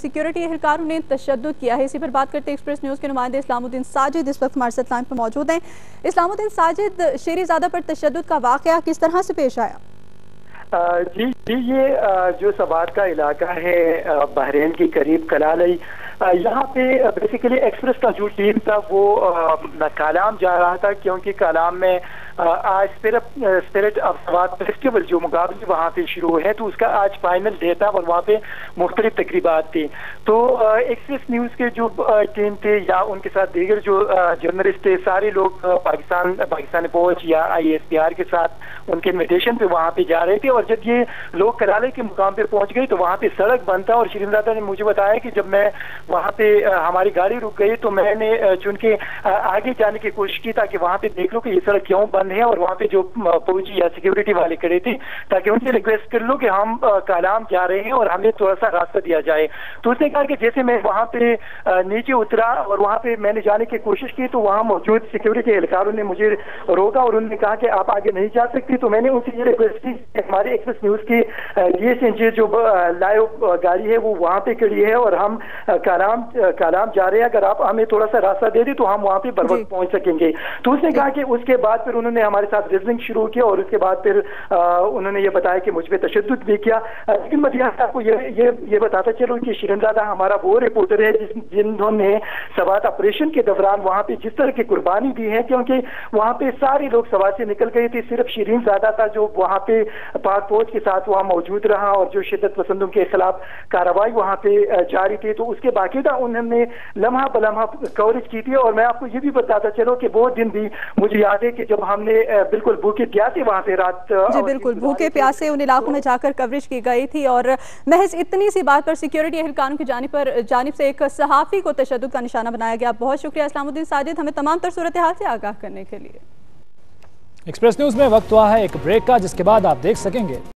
Security एहलकारों ने तशद्दुद किया है। इसी पर बात करते हैं एक्सप्रेस न्यूज़ के नुमाइंदे इस्लामुद्दीन साजिद इस वक्त हमारे साथ लाइन पर मौजूद हैं। इस्लामुद्दीन साजिद, शेरीज़ादा पर तशद्दुद का वाक़या किस तरह से पेश आया? जी, ये जो सवात का इलाका है बहरीन के करीब कलालई, यहाँ पे बेसिकली एक्सप्रेस का जो टीम था वो कालाम जा रहा था, क्योंकि कालाम में आज स्पिरिट ऑफ सवात फेस्टिवल जो मुकाबले वहाँ पे शुरू हुए हैं, तो उसका आज फाइनल डे था और वहाँ पे मुख्तलिफ तकरीबात थी। तो एक्सप्रेस न्यूज़ के जो टीम थे या उनके साथ दीगर जो जर्नलिस्ट थे, सारे लोग पाकिस्तानी फौज या ISPR के साथ उनके इन्विटेशन पे वहाँ पे जा रहे थे। और जब ये लोग कराले के मुकाम पे पहुँच गए तो वहाँ पे सड़क बंद था। और शिरीनज़ादा ने मुझे बताया कि जब मैं वहाँ पे हमारी गाड़ी रुक गई तो मैंने चुनके आगे जाने की कोशिश की ताकि वहाँ पे देख लो कि ये सड़क क्यों बंद है, और वहाँ पे जो फौजी या सिक्योरिटी वाले खड़े थे ताकि उनसे रिक्वेस्ट कर लो कि हम कालाम जा रहे हैं और हमें थोड़ा सा रास्ता दिया जाए। तो उसने कहा कि जैसे मैं वहाँ पे नीचे उतरा और वहाँ पे मैंने जाने की कोशिश की तो वहाँ मौजूद सिक्योरिटी एहलकारों ने मुझे रोका और उन्होंने कहा कि आप आगे नहीं जा सकती। तो मैंने उनसे ये रिक्वेस्ट की, हमारे एक्सप्रेस न्यूज़ की DSNJ जो लाइव गाड़ी है वो वहाँ पे खड़ी है और हम कालाम जा रहे हैं, अगर आप हमें थोड़ा सा रास्ता दे दें तो हम वहाँ पे बर वक्त पहुँच सकेंगे। तो उसने कहा कि उसके बाद फिर उन्होंने हमारे साथ रिजनिंग शुरू किया और उसके बाद फिर उन्होंने ये बताया कि मुझ पे तशद्दुद भी किया। लेकिन मैं आपको ये बताता चलूँ कि शिरीनज़ादा हमारा वो रिपोर्टर है जिन्होंने सवात ऑपरेशन के दौरान वहाँ पे जिस तरह की कुर्बानी दी है, क्योंकि वहाँ पे सारे लोग सवात से निकल गए थे, सिर्फ शिरीनज़ादा था जो वहाँ पे पाक फौज के साथ वहाँ मौजूद रहा और जो शिद्दत पसंदों के खिलाफ कार्रवाई वहाँ पे जारी थी। तो उसके बाकायदा उन्होंने लम्हा बलम्हा कवरेज की थी। और मैं आपको ये भी बताता चलो कि वो दिन भी मुझे याद है कि जब हमने बिल्कुल भूखे प्यासे वहाँ पे रात जी बिल्कुल भूखे प्यासे उन इलाकों में जाकर कवरेज की गई थी। और महज इतनी सी बात पर सिक्योरिटी एहलकारों की जानिब से एक सहाफ़ी को तशद्दुद का निशाना बनाया गया। बहुत शुक्रिया इस्लामुद्दीन साजिद, हमें तमाम तर सूरत हाल से आगाह करने के लिए। एक्सप्रेस न्यूज़ में वक्त हुआ है एक ब्रेक का, जिसके बाद आप देख सकेंगे